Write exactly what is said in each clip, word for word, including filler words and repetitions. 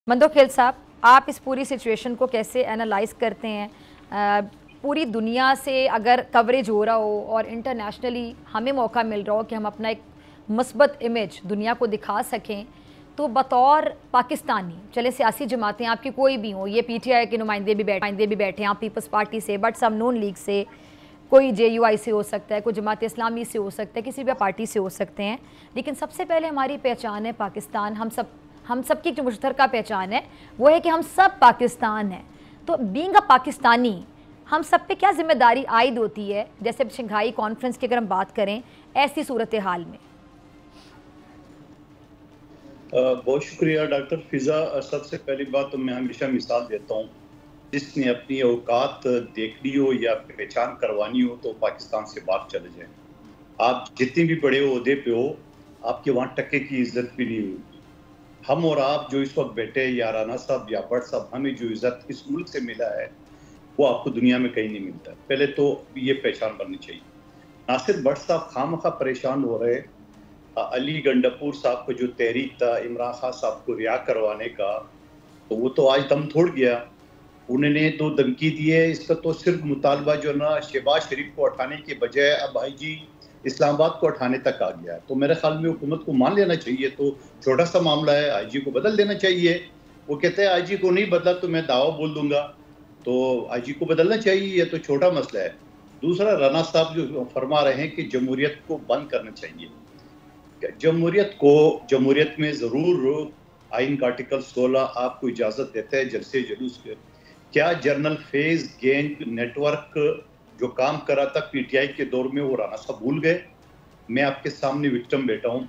मंदोखेल साहब, आप इस पूरी सिचुएशन को कैसे एनालाइज करते हैं? आ, पूरी दुनिया से अगर कवरेज हो रहा हो और इंटरनेशनली हमें मौका मिल रहा हो कि हम अपना एक मस्बत इमेज दुनिया को दिखा सकें, तो बतौर पाकिस्तानी, चले सियासी जमातें आपकी कोई भी हो, ये पीटीआई के नुमाइंदे भी बैठे नुमाइंदे भी बैठे हैं, आप पीपल्स पार्टी से, बट सम नून लीग से, कोई जे यू आई से हो सकता है, कोई जमात इस्लामी से हो सकता है, किसी भी पार्टी से हो सकते हैं, लेकिन सबसे पहले हमारी पहचान है पाकिस्तान। हम सब हम सब की जो मुश्तरका पहचान है वो है कि हम सब पाकिस्तान हैं। तो बीइंग अ पाकिस्तानी हम सब पे क्या जिम्मेदारी आयद होती है, जैसे शंघाई कॉन्फ्रेंस की अगर हम बात करें ऐसी सूरत हाल में? बहुत शुक्रिया डॉक्टर फिज़ा। सबसे पहली बात तो मैं हमेशा मिसाल देता हूँ, जिसने अपनी औकात देखनी हो या पहचान करवानी हो तो पाकिस्तान से बाहर चले जाए। आप जितने भी बड़े ओहदे पे हो, आपके वहाँ टके की इज्जत भी नहीं हुई। हम और आप जो इस वक्त बैठे, या राना साहब या भट्ट साहब, हमें जो इज्जत इस मुल्क से मिला है वो आपको दुनिया में कहीं नहीं मिलता। पहले तो ये पहचान करनी चाहिए। नासिर भट्ट साहब खामखा परेशान हो रहे। अली गंडापुर साहब को जो तहरीक था इमरान खान साहब को रिहा करवाने का, तो वो तो आज दम तोड़ गया। उन्होंने तो धमकी दी है। इसका तो सिर्फ मुतालबा जो ना शहबाज शरीफ को हटाने के बजाय अब आई जी इस्लामाबाद को हटाने तक आ गया। तो मेरे ख्याल में हुकूमत को मान लेना चाहिए। तो छोटा सा मामला है, आई जी को बदल देना चाहिए। वो कहते हैं आई जी को नहीं बदला तो मैं दावा बोल दूंगा, तो आई जी को बदलना चाहिए। ये तो छोटा मसला है। दूसरा, राना साहब जो फरमा रहे हैं कि जमहूरियत को बंद करना चाहिए। जमहूरियत को जमहूरियत में ज़रूर आइन का आर्टिकल सोलह आपको इजाज़त देता है जलसे जुलूस के। क्या जनरल फैज़ गैंग नेटवर्क जो काम करा था पीटीआई के दौर में, वो राना साहब भूल गए? मैं आपके सामने विक्टिम बैठा हूँ।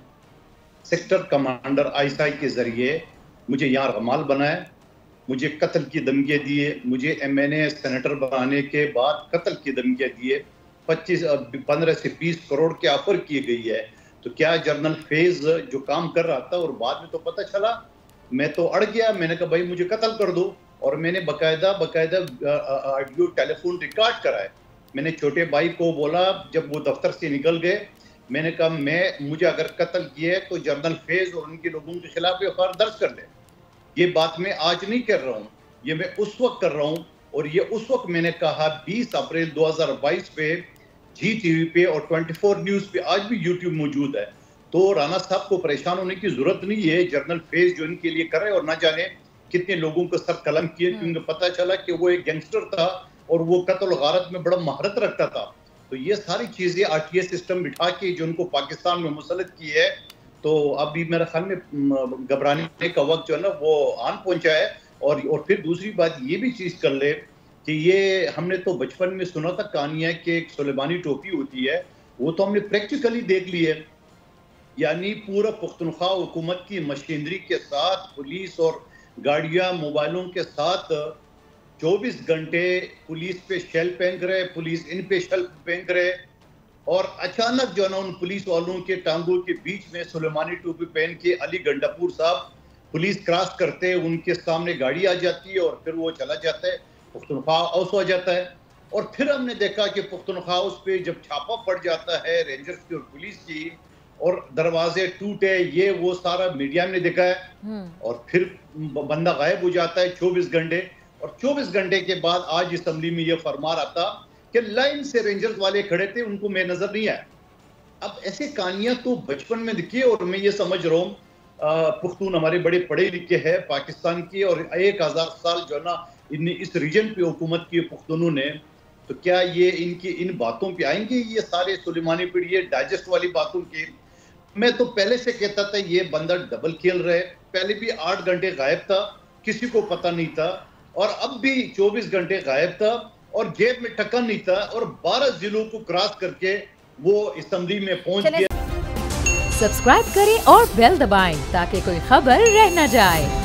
सेक्टर कमांडर आईएसआई के जरिए मुझे यहाँ रमाल बनाया, मुझे कत्ल की धमकियाँ दिए, मुझे एमएनए सेनेटर बनाने के बाद कत्ल की धमकियाँ दिए। पच्चीस पंद्रह से बीस करोड़ के ऑफर की गई है। तो क्या जनरल फैज़ जो काम कर रहा था, और बाद में तो पता चला, मैं तो अड़ गया। मैंने कहा भाई मुझे कत्ल कर दो, और मैंने बकायदा बकायदा ऑडियो टेलीफोन रिकॉर्ड कराए। मैंने छोटे भाई को बोला, जब वो दफ्तर से निकल गए, मैंने कहा मैं मुझे अगर कत्ल किया है तो जनरल फैज़ और उनके लोगों के खिलाफ एफ आई आर दर्ज कर ले। ये बात मैं आज नहीं कर रहा हूँ, ये मैं उस वक्त कर रहा हूँ। और ये उस वक्त मैंने कहा बीस अप्रैल दो हज़ार बाईस पे जी टीवी पे और चौबीस न्यूज़ पे, आज भी यूट्यूब मौजूद है। तो राना साहब को परेशान होने की जरूरत नहीं है। जनरल फैज़ जो इनके लिए कर रहे हैं, और ना जाने कितने लोगों को सर कलम किए, क्योंकि पता चला कि वो एक गैंगस्टर था और वो कत्ल गारत में बड़ा महारत रखता था। तो ये सारी चीजें आरटीए सिस्टम बिठा के जो उनको पाकिस्तान में मुसल्लत की है, तो अभी मेरे ख्याल में घबराने का वक्त जो है ना वो आन पहुंचा है। और और फिर दूसरी बात ये भी चीज कर ले कि ये हमने तो बचपन में सुना था कहानियां कि एक सुलेमानी टोपी होती है, वो तो हमने प्रैक्टिकली देख ली है। यानी पूरा पुख्तनख्वा हुकूमत की मशीनरी के साथ, पुलिस और गाड़ियां मोबाइलों के साथ चौबीस घंटे पुलिस पे शेल फेंक रहे, पुलिस इन पे शेल फेंक रहे, और अचानक जो है ना उन पुलिस वालों के टांगों के बीच में सुलेमानी टोपी पहन के अली गंडापुर साहब पुलिस क्रॉस करते हैं, उनके सामने गाड़ी आ जाती है और फिर वो चला जाता है, पुख्तनख्वा हाउस हो जाता है। और फिर हमने देखा कि पुख्तनख्वा हाउस पे जब छापा पड़ जाता है रेंजर्स की और पुलिस की, और दरवाजे टूटे, ये वो सारा मीडिया में देखा है। और फिर बंदा गायब हो जाता है चौबीस घंटे, और चौबीस घंटे के बाद आज असेंबली में यह फरमा रहा था कि लाइन से रेंजर्स वाले खड़े थे, उनको मैं नजर नहीं आया। अब ऐसे कहानियां तो बचपन में दिखी, और मैं ये समझ रहा हूँ पुख्तून हमारे बड़े पढ़े लिखे हैं पाकिस्तान की, और एक हजार साल जो है ना इन इस रीजन पे हुकूमत की पुख्तूनों ने, तो क्या ये इनकी इन बातों पे आएंगे? ये सारे सुलेमानी पीढ़ी डाइजेस्ट वाली बातों की। मैं तो पहले से कहता था ये बंदा डबल खेल रहे। पहले भी आठ घंटे गायब था, किसी को पता नहीं था, और अब भी चौबीस घंटे गायब था और जेब में टका नहीं था, और बारह जिलों को क्रॉस करके वो असेंबली में पहुंच गया। सब्सक्राइब करें और बेल दबाएं ताकि कोई खबर रह न जाए।